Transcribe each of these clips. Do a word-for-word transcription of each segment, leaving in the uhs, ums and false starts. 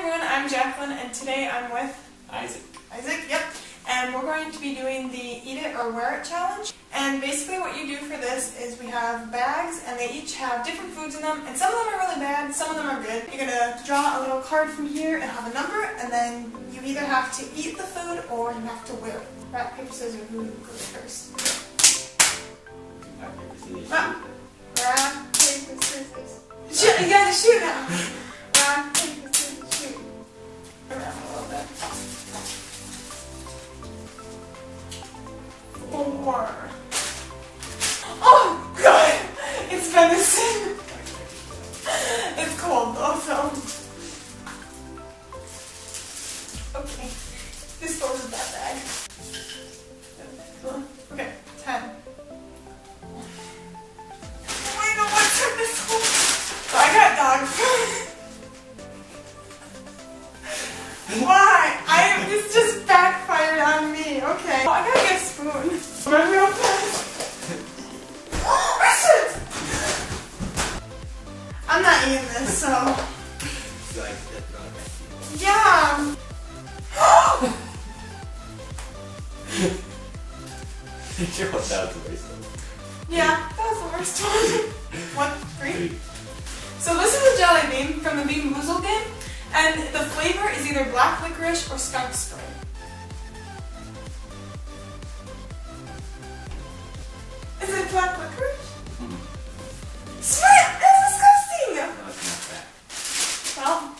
everyone, I'm Jacqueline, and today I'm with Isaac. Isaac, yep. And we're going to be doing the Eat It or Wear It challenge. And basically what you do for this is we have bags, and they each have different foods in them, and some of them are really bad, some of them are good. You're gonna draw a little card from here and have a number, and then you either have to eat the food or you have to wear it. Rock, paper, scissors, who goes first? Rock, paper, scissors, Ah. Rock, paper, scissors. Shoot, you gotta shoot now. Rock, paper, scissors, shoot. Around a little bit. Four. Oh, good! It's venison. It's cold though, so. Okay. This goes in that bag. Okay, ten. I know what's in this hole. So I got dog food. Why? I this just backfired on me. Okay. Oh, I gotta get a spoon. Run real fast. I'm not eating this, so. So I can just throw it back to you. Yeah. Sure, that was the worst one. Yeah, that was the worst one. One, three. So this is a jelly bean from the Bean Boozled game, and the flavor is either black licorice or skunk spray. Is it black licorice? Mm-hmm. Sweet! That's disgusting! No, it's not that. Well,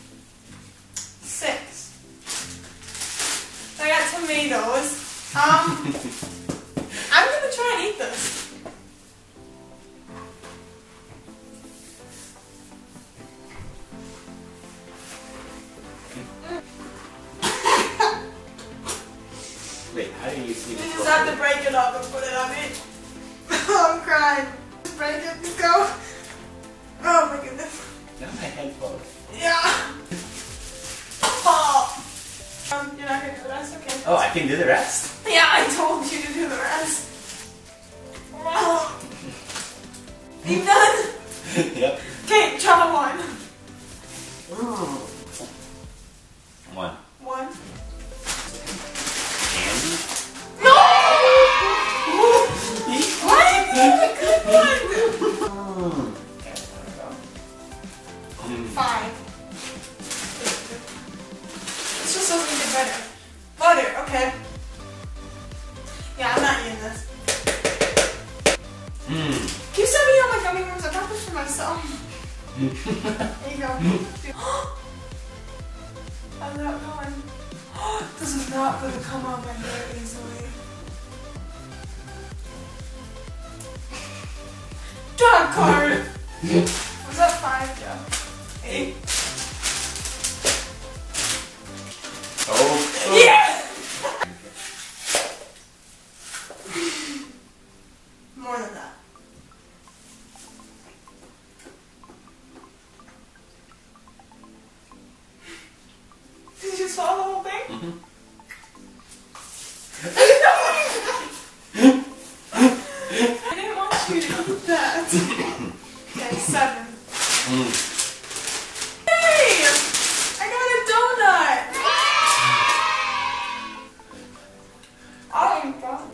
six. I got tomatoes. Um, I'm gonna try and eat this. Wait, how do you see You this? just have to break it up and put it on it. I'm crying. Just break it, just go. Oh my goodness. Now my head falls. Yeah. Oh. Um, you're not gonna do the rest? Okay. Oh, I can do the rest? Yeah, I told you to do the rest. Oh. You done? Yep. Okay, draw one. One. One. Candy? No! Why did you have a good one? Mm. Okay, mm. Five. It's just so we can get better. Butter, okay. Yeah, I'm not eating this. Mm. Can you send me all my gummy worms? I got this for myself. There you go. How's that going? This is not going to come out my hair easily. Draw a card. Was that five, Joe? Eight. Oh. Yeah! More than that. Did you just swallow the whole thing? Mm-hmm. I didn't want you to eat that. Okay, seven. Mm. Hey! I got a donut! Oh my god.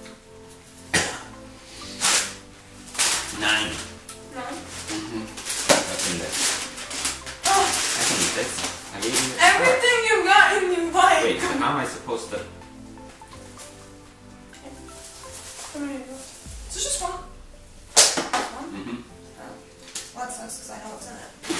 Nine. Nine. Mm-hmm. What's in this? Oh, I can eat this. I gave you this. everything you got and you like. Wait, so how am I supposed to? How many of those? So just one. One? Mm-hmm. Oh. Well, that sucks because I know what's in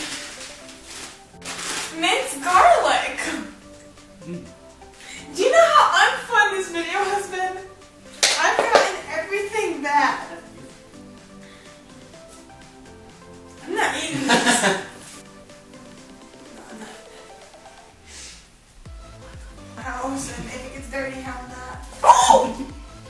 it. Minced garlic! Mm. Do you know how unfun this video has been? I've gotten everything bad. I'm not eating this. No, I'm not eating it. House, and if it gets dirty, how not? Oh!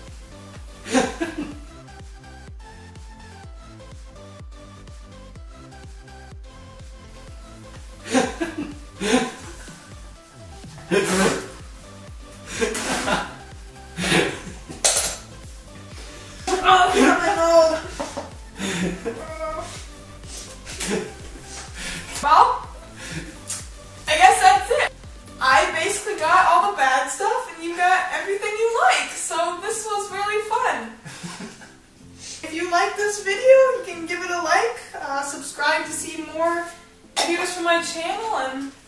Oh, it's not my mouth. Well, I guess that's it. like this video, you can give it a like, uh, subscribe to see more videos from my channel, and